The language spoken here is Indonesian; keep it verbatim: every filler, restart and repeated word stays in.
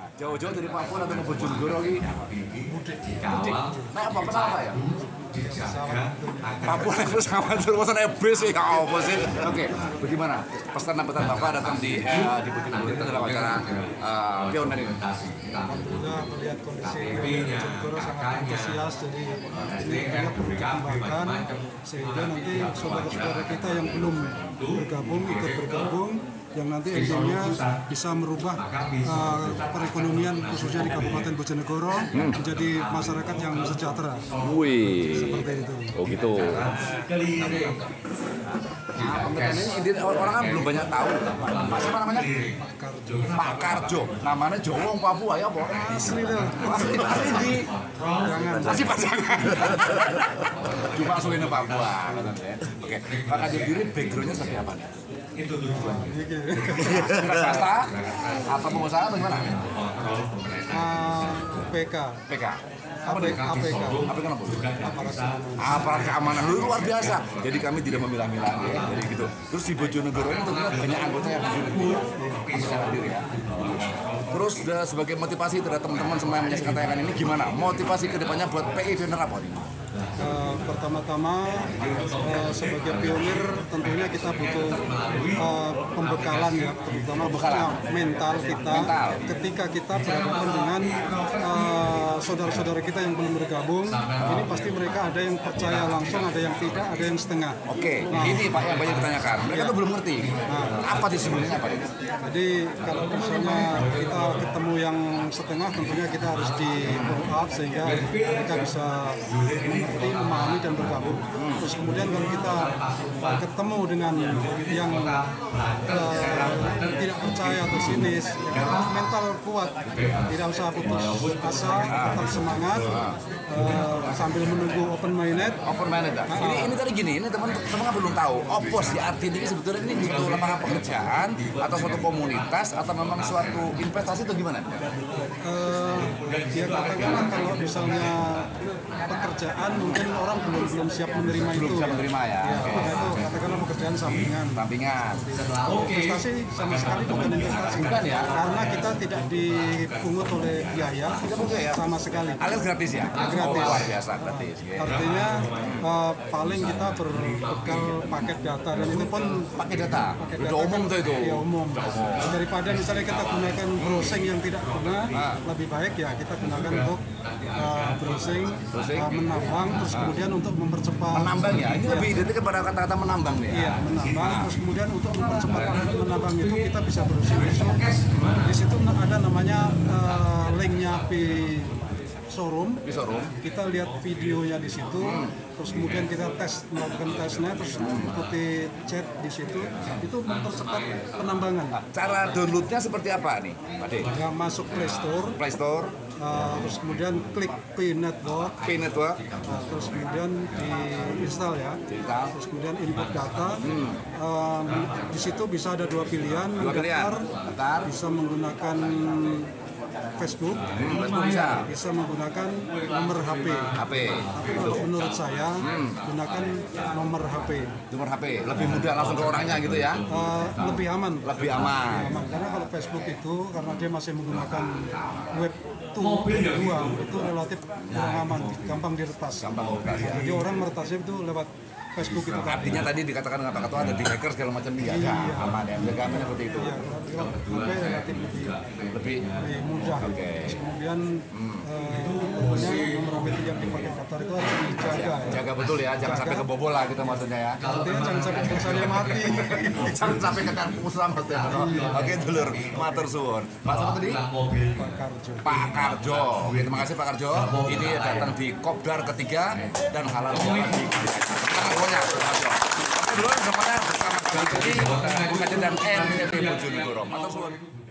Jauh-jauh dari Papua atau ke Bojonegoro ini mudik. Mudik. Nah, apa kenapa ya? Papua itu sama terus naik bis ya apa sih? Oke, bagaimana? Pesan-pesan Bapak datang di eh, di Bojonegoro itu dalam acara uh, pioner ini? Alhamdulillah melihat kondisi Bojonegoro sangat antusias, jadi ini tentunya perlu dikembangkan sehingga nanti saudara-saudara kita yang belum bergabung ikut bergabung, yang nanti endingnya bisa merubah uh, perekonomian khususnya di Kabupaten Bojonegoro hmm. menjadi masyarakat yang sejahtera. Wih, seperti itu. Oh gitu. Nah, pengertian ini ide orang kan belum banyak tahu. Pak siapa namanya? Pak Karjo. Pak Karjo. Namanya Jawa Papua ya, Pak. Asli tuh. Asli, asli di Jangan. Asli pasangan. Cuma aslinya Papua. Oke, Pak Karjo sendiri backgroundnya seperti apa nih? Itu tujuan. Kira swasta atau pengusaha atau gimana? Uh, P K. P K. A P K. A P K. A P K apa? Aparat keamanan. Aparat keamanan luar biasa. Jadi kami tidak memilah-milah ya. Jadi gitu. Terus di Bojonegoro ini tentunya banyak anggota yang berdiri. Bisa berdiri ya. Terus uh, sebagai motivasi terhadap teman-teman semua yang menyaksikan tayangan ini gimana? Motivasi kedepannya buat P I Pioner apa nih? Uh, pertama-tama uh, sebagai pionir tentunya kita butuh uh, pembekalan ya, terutama bekalan mental kita mental. Ketika kita berhadapan dengan uh, saudara-saudara kita yang belum bergabung, ini pasti mereka ada yang percaya langsung, ada yang tidak, ada yang setengah. Oke, nah, ini Pak yang banyak ditanyakan. Mereka ya. tuh belum ngerti. Nah, apa sih sebenarnya Pak? Jadi kalau misalnya kita ketemu yang setengah, tentunya kita harus di follow up sehingga mereka bisa mengerti, memahami dan bergabung. Hmm. Terus kemudian kalau kita ketemu dengan yang uh, tidak percaya atau sinis, ya harus mental kuat, tidak usah putus asa, tetap semangat uh, sambil menunggu open minded. Open minded. Nah, ini ini tadi gini, ini teman-teman belum tahu. Opos ya artinya sebetulnya ini suatu lapangan pekerjaan atau suatu komunitas atau memang suatu investasi atau gimana? Uh, ya katakanlah kalau misalnya pekerjaan mungkin orang belum belum siap menerima belum itu. Belum siap menerima ya. Ya, okay. Itu katakanlah pekerjaan sampingan. Sampingan. Okay. Investasi sama sekali bukan investasi. Bukan ya. Karena kita tidak dipungut oleh biaya ya. sama sekali. Alias gratis ya. Gratis. Oh, luar biasa gratis. Ya. Artinya uh, paling kita berbekal paket data dan itu pun paket data. Paket data data umum kan, tuh itu. Ya umum. umum. Daripada misalnya kita gunakan browsing yang tidak guna, nah. lebih baik ya kita gunakan untuk uh, browsing, browsing. Uh, menambang, terus kemudian untuk mempercepat. Menambang ya, ini ya. Lebih identik kepada kata-kata menambang nih. Iya, menambang. Nah. Terus kemudian untuk mempercepat menambang itu kita bisa browsing besok. Di situ ada namanya uh, linknya P showroom. Di showroom. Kita lihat videonya di situ. Hmm. Terus kemudian kita tes, melakukan tesnya, terus mengikuti chat di situ. Itu mempercepat penambangan. Nah, cara downloadnya seperti apa nih, Pak De? Ya, masuk Play Store. Play Store. Uh, terus kemudian klik P Network. P Network. Uh, terus kemudian diinstal ya. Diinstal. Terus kemudian input data. Hmm. Um, di situ bisa ada dua pilihan. Dua pilihan. Daftar, bisa menggunakan Facebook, hmm, Facebook bisa. bisa menggunakan nomor H P. H P. Tapi kalau menurut saya, hmm. gunakan nomor H P. Nomor H P lebih mudah langsung ke orangnya gitu ya? Uh, lebih aman. Lebih aman. Lebih aman. Karena kalau Facebook itu karena dia masih menggunakan web dua itu relatif kurang aman, gampang diretas. Gampang diretas. Ya. Jadi orang meretasnya itu lewat Facebook itu. Artinya tadi dikatakan dengan Pak Ketua ada di hacker segala macam dia iya. aman ya, menjaga seperti itu. Iya, tapi relatif lebih, lebih, lebih mudah. Okay. Terus kemudian hmm. uh, nomor H P yang dipakai daftar itu harus dijaga. Ya. Jaga betul ya, jangan jaga. Sampai kebobol lah kita maksudnya ya. Artinya jangan sampai pulsanya mati. Jangan sampai ke kampus maksudnya. Iya. Oke dulur, matur suwun. Pak siapa tadi? Pak Karjo. Pak Karjo. Oke, terima kasih Pak Karjo. Ini datang di Kopdar ketiga dan halal jalan di pokoknya. Oke dulu, bersama kami di Bukajen dan N T V Bojonegoro. Matur suwun.